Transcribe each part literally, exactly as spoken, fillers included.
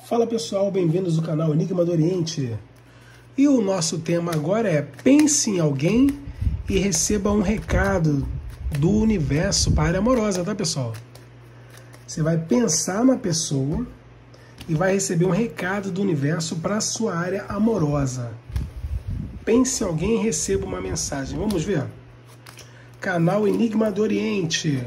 Fala pessoal, bem-vindos ao canal Enigma do Oriente. E o nosso tema agora é: pense em alguém e receba um recado do universo para a área amorosa, tá pessoal? Você vai pensar na pessoa e vai receber um recado do universo para a sua área amorosa. Pense em alguém e receba uma mensagem. Vamos ver? Canal Enigma do Oriente.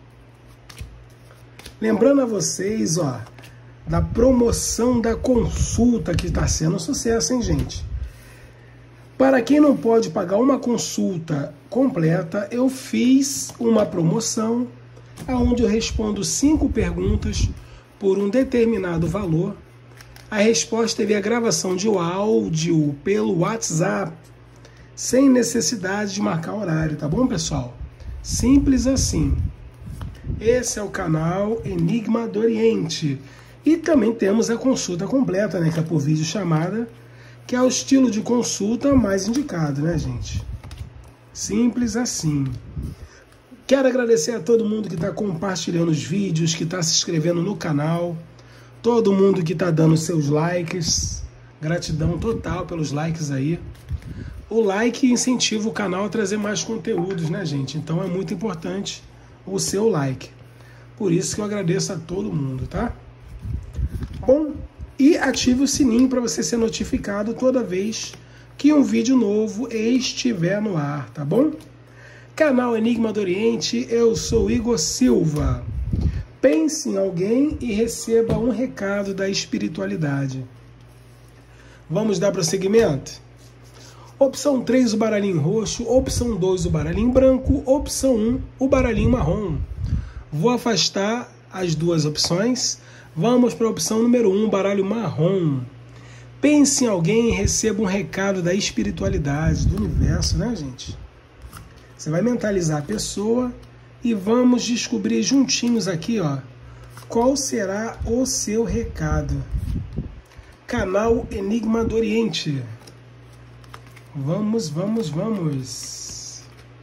Lembrando a vocês, ó, da promoção da consulta que está sendo um sucesso, hein, gente? Para quem não pode pagar uma consulta completa, eu fiz uma promoção onde eu respondo cinco perguntas por um determinado valor. A resposta teve a gravação de áudio pelo WhatsApp, sem necessidade de marcar horário, tá bom, pessoal? Simples assim. Esse é o canal Enigma do Oriente. E também temos a consulta completa, né, que é por vídeo chamada, que é o estilo de consulta mais indicado, né, gente? Simples assim. Quero agradecer a todo mundo que está compartilhando os vídeos, que está se inscrevendo no canal, todo mundo que está dando seus likes. Gratidão total pelos likes aí. O like incentiva o canal a trazer mais conteúdos, né, gente? Então é muito importante o seu like. Por isso que eu agradeço a todo mundo, tá? Bom, e ative o sininho para você ser notificado toda vez que um vídeo novo estiver no ar, tá bom? Canal Enigma do Oriente, eu sou Igor Silva. Pense em alguém e receba um recado da espiritualidade. Vamos dar prosseguimento? Opção três, o baralhinho roxo. Opção dois, o baralhinho branco. Opção um, o baralhinho marrom. Vou afastar as duas opções. Vamos para a opção número um, baralho marrom. Pense em alguém e receba um recado da espiritualidade, do universo, né, gente? Você vai mentalizar a pessoa e vamos descobrir juntinhos aqui, ó, qual será o seu recado. Canal Enigma do Oriente. Vamos, vamos, vamos.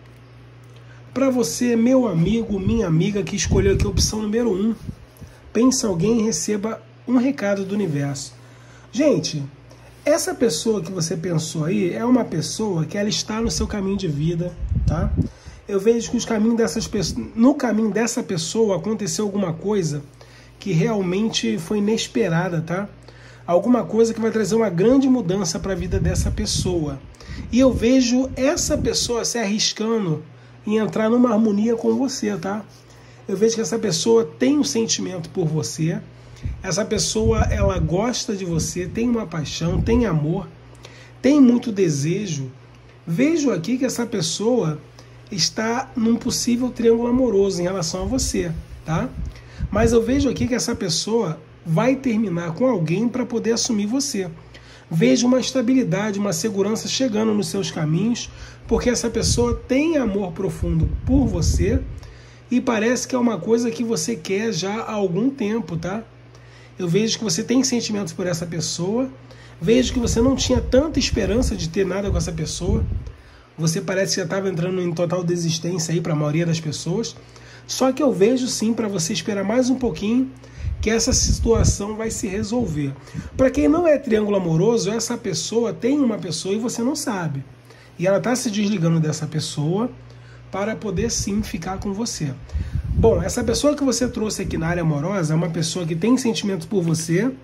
Para você, meu amigo, minha amiga, que escolheu aqui a opção número um, pense em alguém e receba um recado do universo. Gente, essa pessoa que você pensou aí é uma pessoa que ela está no seu caminho de vida, tá? Eu vejo que os caminhos dessas pessoas, no caminho dessa pessoa aconteceu alguma coisa que realmente foi inesperada, tá? Alguma coisa que vai trazer uma grande mudança para a vida dessa pessoa. E eu vejo essa pessoa se arriscando em entrar numa harmonia com você, tá? Eu vejo que essa pessoa tem um sentimento por você, essa pessoa ela gosta de você, tem uma paixão, tem amor, tem muito desejo. Vejo aqui que essa pessoa está num possível triângulo amoroso em relação a você, tá? Mas eu vejo aqui que essa pessoa vai terminar com alguém para poder assumir você. Vejo uma estabilidade, uma segurança chegando nos seus caminhos, porque essa pessoa tem amor profundo por você. E parece que é uma coisa que você quer já há algum tempo, tá? Eu vejo que você tem sentimentos por essa pessoa. Vejo que você não tinha tanta esperança de ter nada com essa pessoa. Você parece que já estava entrando em total desistência aí para a maioria das pessoas. Só que eu vejo sim, para você esperar mais um pouquinho, que essa situação vai se resolver. Para quem não é triângulo amoroso, essa pessoa tem uma pessoa e você não sabe. E ela está se desligando dessa pessoa para poder sim ficar com você. Bom, essa pessoa que você trouxe aqui na área amorosa é uma pessoa que tem sentimento por você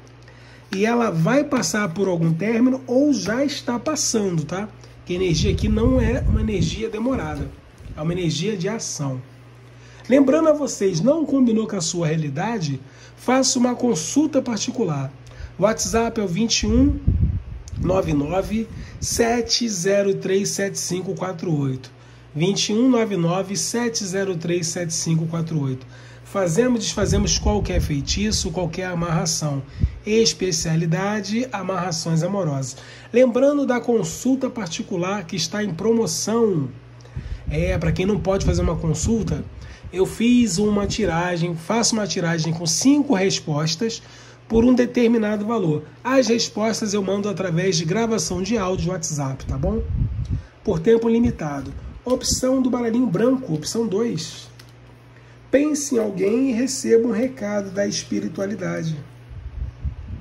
e ela vai passar por algum término ou já está passando, tá? Que a energia aqui não é uma energia demorada, é uma energia de ação. Lembrando a vocês, não combinou com a sua realidade? Faça uma consulta particular. O WhatsApp é o vinte e um, nove nove, sete zero três sete cinco quatro oito. vinte e um, nove nove, sete zero três sete cinco quatro oito. Fazemos, desfazemos qualquer feitiço, qualquer amarração. Especialidade, amarrações amorosas. Lembrando da consulta particular que está em promoção. É, para quem não pode fazer uma consulta, eu fiz uma tiragem, faço uma tiragem com cinco respostas por um determinado valor. As respostas eu mando através de gravação de áudio WhatsApp, tá bom? Por tempo limitado. Opção do baralhinho branco, opção dois. Pense em alguém e receba um recado da espiritualidade.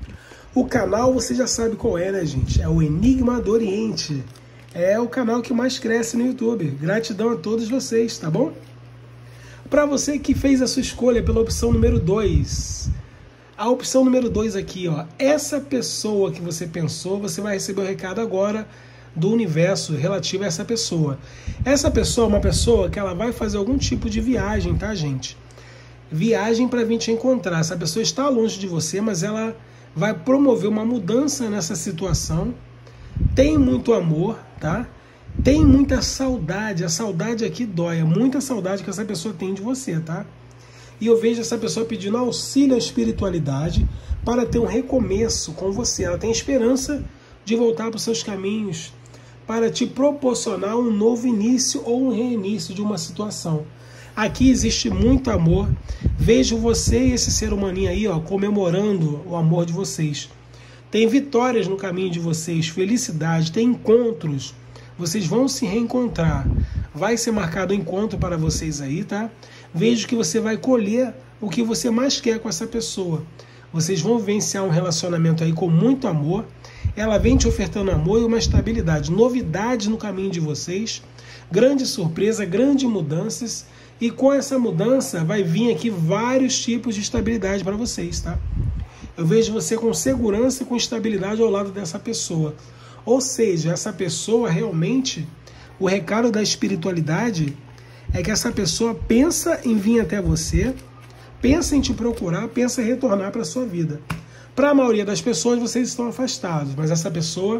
O canal você já sabe qual é, né, gente? É o Enigma do Oriente. É o canal que mais cresce no YouTube. Gratidão a todos vocês, tá bom? Para você que fez a sua escolha pela opção número dois, a opção número dois aqui, ó, essa pessoa que você pensou, você vai receber o recado agora do universo relativo a essa pessoa. Essa pessoa é uma pessoa que ela vai fazer algum tipo de viagem, tá, gente? Viagem para vir te encontrar. Essa pessoa está longe de você, mas ela vai promover uma mudança nessa situação. Tem muito amor, tá? Tem muita saudade. A saudade aqui dói. É muita saudade que essa pessoa tem de você, tá? E eu vejo essa pessoa pedindo auxílio à espiritualidade para ter um recomeço com você. Ela tem esperança de voltar para os seus caminhos, para te proporcionar um novo início ou um reinício de uma situação. Aqui existe muito amor. Vejo você e esse ser humaninho aí, ó, comemorando o amor de vocês. Tem vitórias no caminho de vocês, felicidade, tem encontros. Vocês vão se reencontrar. Vai ser marcado um encontro para vocês aí, tá? Vejo que você vai colher o que você mais quer com essa pessoa. Vocês vão vivenciar um relacionamento aí com muito amor. Ela vem te ofertando amor e uma estabilidade. Novidades no caminho de vocês. Grande surpresa, grandes mudanças. E com essa mudança vai vir aqui vários tipos de estabilidade para vocês, tá? Eu vejo você com segurança e com estabilidade ao lado dessa pessoa. Ou seja, essa pessoa realmente, o recado da espiritualidade é que essa pessoa pensa em vir até você, pensa em te procurar, pensa em retornar para a sua vida. Para a maioria das pessoas, vocês estão afastados, mas essa pessoa,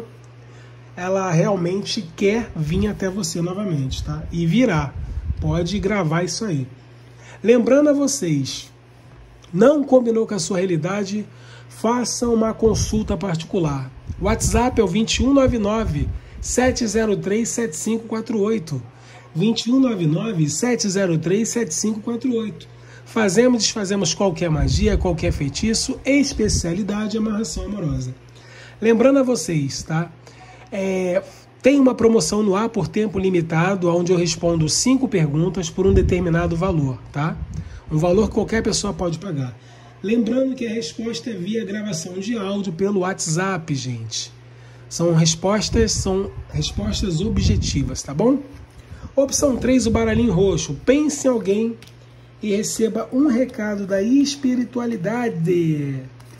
ela realmente quer vir até você novamente, tá? E virá. Pode gravar isso aí. Lembrando a vocês, não combinou com a sua realidade, faça uma consulta particular. O WhatsApp é o dois um nove nove, sete zero três, sete cinco quatro oito. dois um nove nove, sete zero três, sete cinco quatro oito. Fazemos, desfazemos qualquer magia, qualquer feitiço, especialidade amarração amorosa. Lembrando a vocês, tá? É... Tem uma promoção no ar por tempo limitado, onde eu respondo cinco perguntas por um determinado valor, tá? Um valor que qualquer pessoa pode pagar. Lembrando que a resposta é via gravação de áudio pelo WhatsApp, gente. São respostas, são respostas objetivas, tá bom? Opção três, o baralhinho roxo. Pense em alguém e receba um recado da espiritualidade.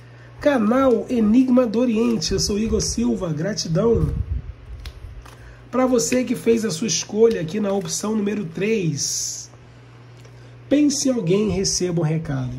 Canal Enigma do Oriente. Eu sou Igor Silva, gratidão. Para você que fez a sua escolha aqui na opção número três, pense em alguém e receba um recado.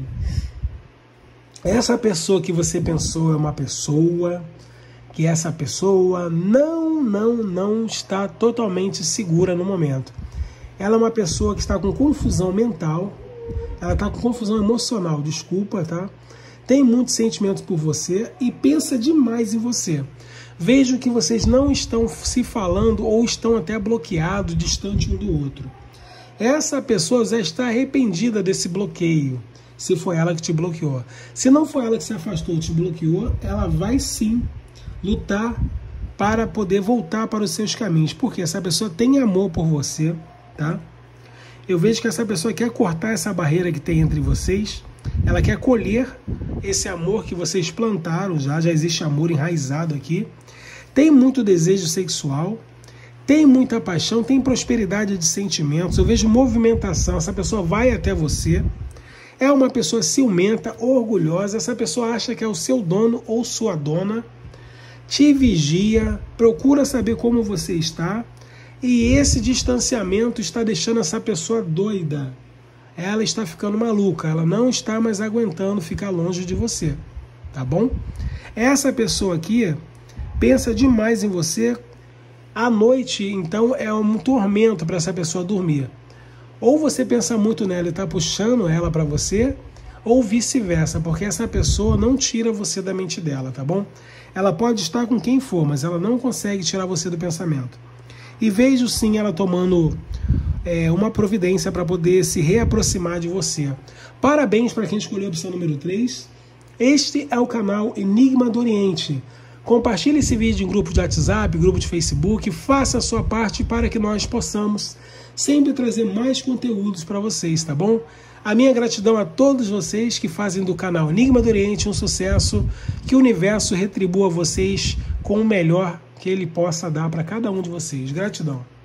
Essa pessoa que você pensou é uma pessoa que essa pessoa não, não, não está totalmente segura no momento. Ela é uma pessoa que está com confusão mental, ela está com confusão emocional, desculpa, tá? Tem muitos sentimentos por você e pensa demais em você. Vejo que vocês não estão se falando ou estão até bloqueados, distante um do outro. Essa pessoa já está arrependida desse bloqueio, se foi ela que te bloqueou. Se não foi ela que se afastou ou te bloqueou, ela vai sim lutar para poder voltar para os seus caminhos. Porque essa pessoa tem amor por você, tá? Eu vejo que essa pessoa quer cortar essa barreira que tem entre vocês. Ela quer colher esse amor que vocês plantaram já. Já existe amor enraizado aqui. Tem muito desejo sexual, tem muita paixão, tem prosperidade de sentimentos. Eu vejo movimentação, essa pessoa vai até você. É uma pessoa ciumenta, orgulhosa, essa pessoa acha que é o seu dono ou sua dona. Te vigia, procura saber como você está. E esse distanciamento está deixando essa pessoa doida. Ela está ficando maluca, ela não está mais aguentando ficar longe de você, tá bom? Essa pessoa aqui pensa demais em você. À noite, então, é um tormento para essa pessoa dormir. Ou você pensa muito nela e está puxando ela para você, ou vice-versa, porque essa pessoa não tira você da mente dela, tá bom? Ela pode estar com quem for, mas ela não consegue tirar você do pensamento. E vejo sim ela tomando é, uma providência para poder se reaproximar de você. Parabéns para quem escolheu a opção número três. Este é o canal Enigma do Oriente. Compartilhe esse vídeo em grupo de WhatsApp, grupo de Facebook, faça a sua parte para que nós possamos sempre trazer mais conteúdos para vocês, tá bom? A minha gratidão a todos vocês que fazem do canal Enigma do Oriente um sucesso, que o universo retribua vocês com o melhor que ele possa dar para cada um de vocês. Gratidão.